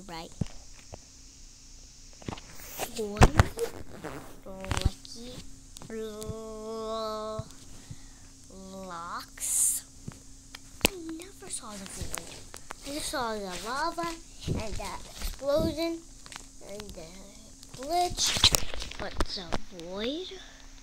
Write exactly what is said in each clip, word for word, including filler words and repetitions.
right? Void, Lucky Blocks. I never saw the void. I just saw the lava and the explosion and the glitch. But the void?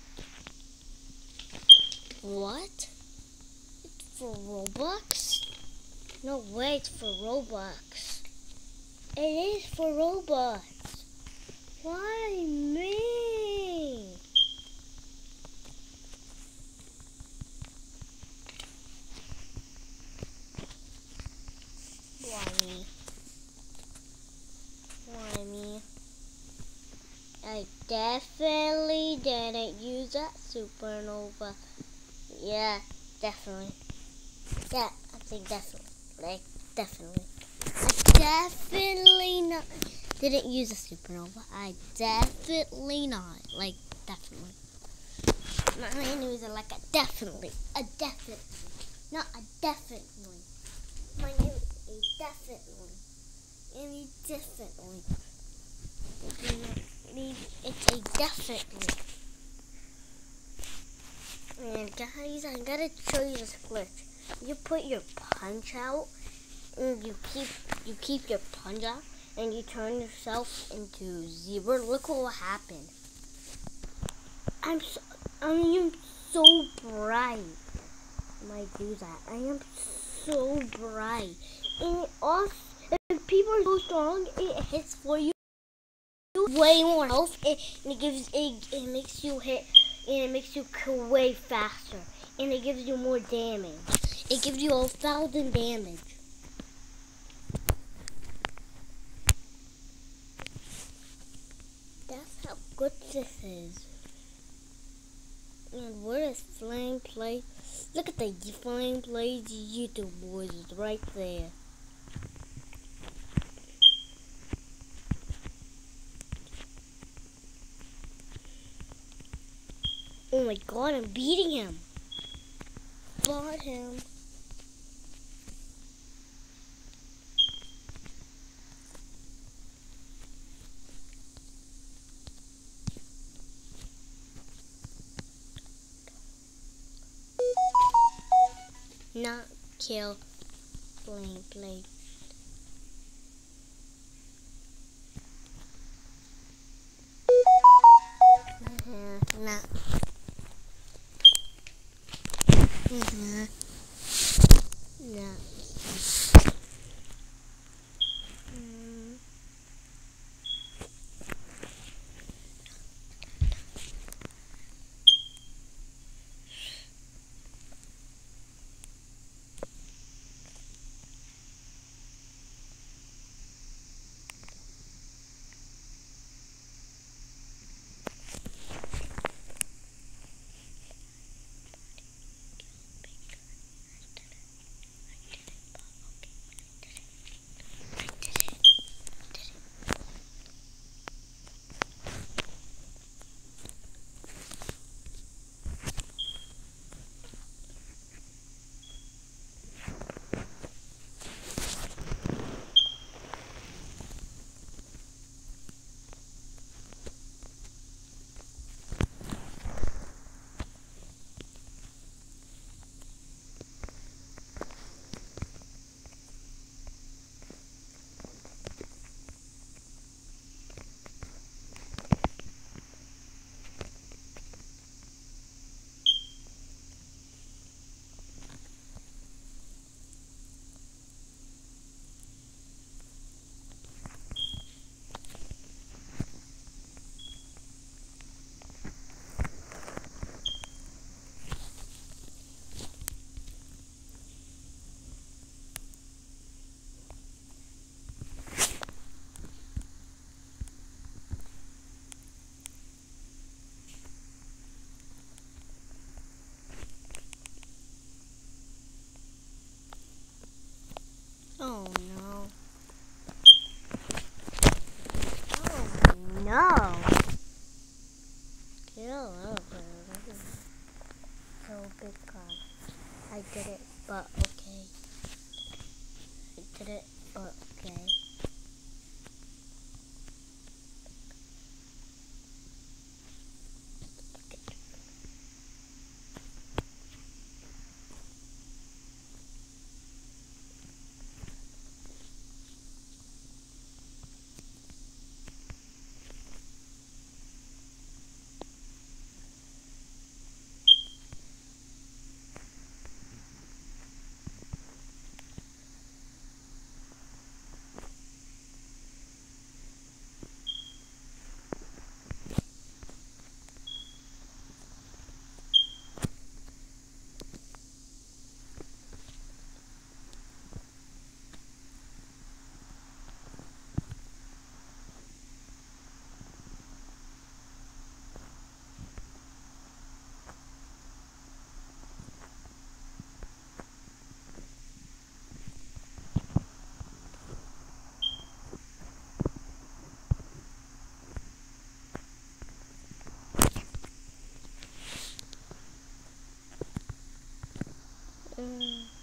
What? It's for Robux? No way, it's for Robux. It is for Robux. Why me? Why me? Why me? I definitely didn't use that supernova. Yeah, definitely. Yeah, I think definitely. Like, definitely. I definitely not didn't use a supernova. I definitely not. Like, definitely. My name is like a definitely. A definitely. Not a definitely. My name is a definitely. And a definitely. It's a definitely. And guys, I gotta show you this glitch. You put your punch out, and you keep you keep your punch out, and you turn yourself into zebra. Look what will happen. I'm so, I am so bright. I might do that. I am so bright, and also, if people are so strong, it hits for you way more health, and it gives it, it makes you hit. And it makes you kill way faster. And it gives you more damage. It gives you a thousand damage. That's how good this is. And where is Flame Play? Look at the Flame Play YouTube boys. It's right there. Oh my god, I'm beating him. Bought him. Not kill Flame Play. Uh-huh, not. Uh-huh. No. Mm. Mm.